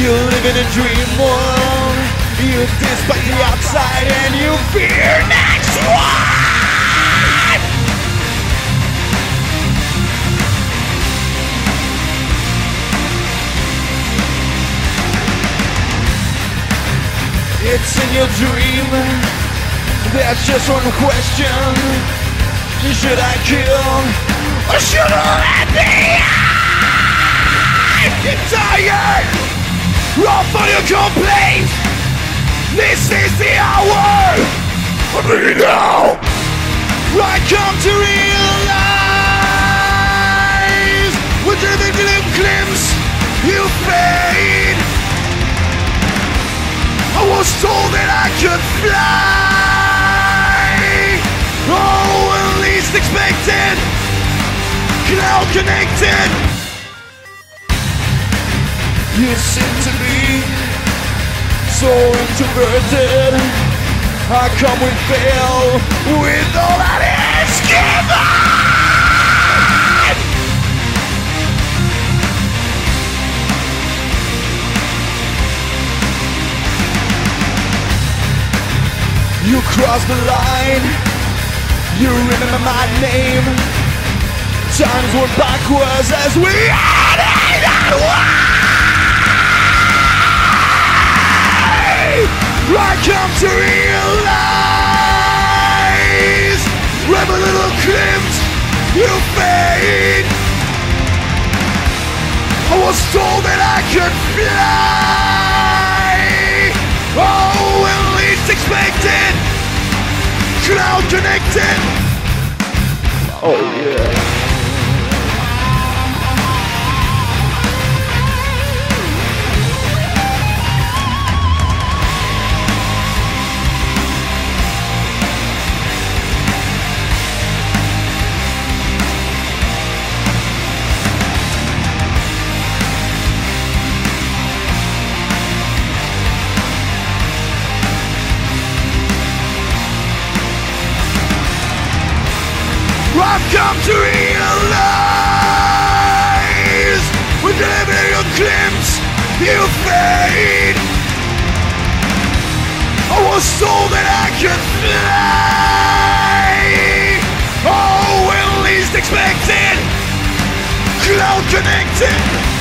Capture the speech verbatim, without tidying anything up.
You live in a dream world. You despise the outside and you fear next one. It's in your dream. There's just one question. Should I kill or should I let me out? Get tired of all your complaints. This is the hour. I bring it down. I come to realize with every little glimpse you fade. I was told that I could fly. Oh, at least expected. Cloud connected. You seem to be so introverted. I come with fail with all that is given. You cross the line. You remember my name. Times went backwards as we headed that way. I come to realize every little glimpse you fade. I was told that I could fly. Oh, at least expected. Cloud connected. Oh yeah. I've come to realize with every little glimpse you fade. I was told that I could fly. Oh, at least expected. Cloud connected.